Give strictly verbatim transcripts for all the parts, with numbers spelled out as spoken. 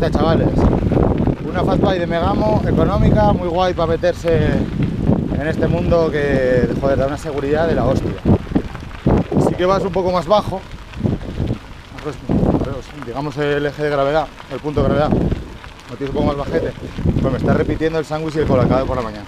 hostia, chavales. Una fatbike de Megamo, económica, muy guay para meterse en este mundo que, joder, da una seguridad de la hostia. Sí que vas un poco más bajo, pues, digamos el eje de gravedad, el punto de gravedad, lo tienes un poco más bajete. Pues me está repitiendo el sándwich y el colacao por la mañana.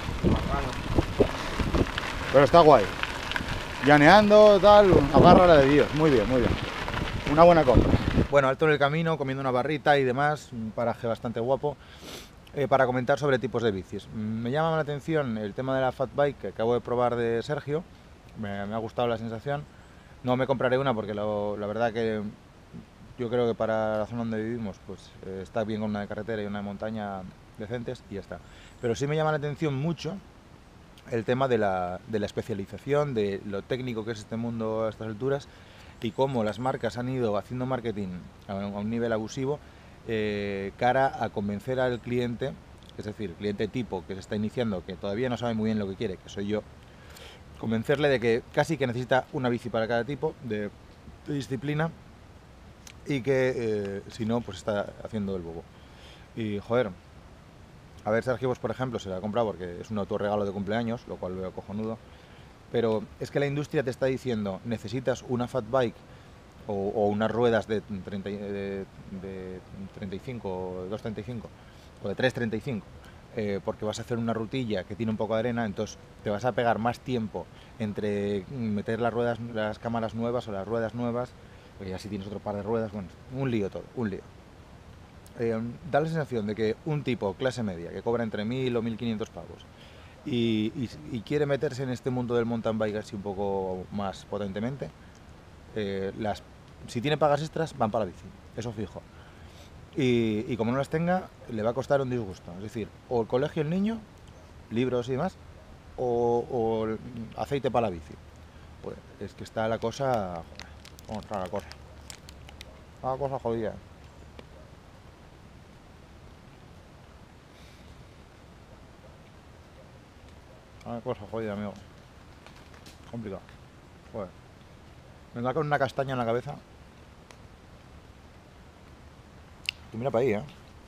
Pero está guay. Llaneando, tal, agárrala de Dios. Muy bien, muy bien. Una buena compra. Bueno, alto en el camino, comiendo una barrita y demás, un paraje bastante guapo, eh, para comentar sobre tipos de bicis. Me llama la atención el tema de la fat bike que acabo de probar de Sergio, me, me ha gustado la sensación. No me compraré una porque lo, la verdad que yo creo que para la zona donde vivimos pues eh, está bien con una de carretera y una de montaña decentes y ya está. Pero sí me llama la atención mucho el tema de la, de la especialización, de lo técnico que es este mundo a estas alturas y cómo las marcas han ido haciendo marketing a un, a un nivel abusivo eh, cara a convencer al cliente, es decir, cliente tipo que se está iniciando, que todavía no sabe muy bien lo que quiere, que soy yo, convencerle de que casi que necesita una bici para cada tipo de, de disciplina y que eh, si no, pues está haciendo el bobo. Y joder, a ver, Sergio, pues, por ejemplo, se la ha comprado porque es un autorregalo de cumpleaños, lo cual veo cojonudo. Pero es que la industria te está diciendo, necesitas una fat bike o, o unas ruedas de, treinta, de, de treinta y cinco, o de dos treinta y cinco o de tres treinta y cinco, eh, porque vas a hacer una rutilla que tiene un poco de arena, entonces te vas a pegar más tiempo entre meter las ruedas, las cámaras nuevas o las ruedas nuevas, porque ya si tienes otro par de ruedas, bueno, un lío todo, un lío. Eh, da la sensación de que un tipo clase media que cobra entre mil o mil quinientos pavos y, y, y quiere meterse en este mundo del mountain bike así un poco más potentemente, eh, las, si tiene pagas extras van para la bici, eso fijo. Y, y como no las tenga, le va a costar un disgusto. Es decir, o el colegio el niño, libros y demás, o, o aceite para la bici. Pues es que está la cosa... ¿Cómo está la cosa? Está la cosa jodida. Una cosa jodida, amigo. Complicado. Joder. Me da con una castaña en la cabeza. Y mira para ahí, ¿eh?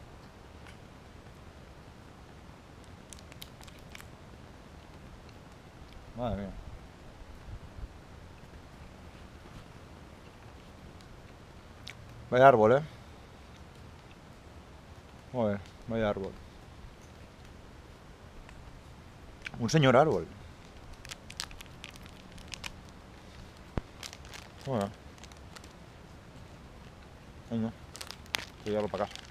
Madre mía. Vaya árbol, ¿eh? Joder, vaya árbol. Un señor árbol. Bueno. Venga. Voy a llevarlo para casa.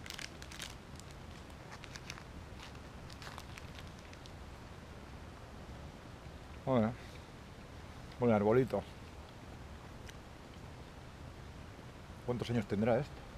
Bueno. Buen arbolito. ¿Cuántos años tendrá esto?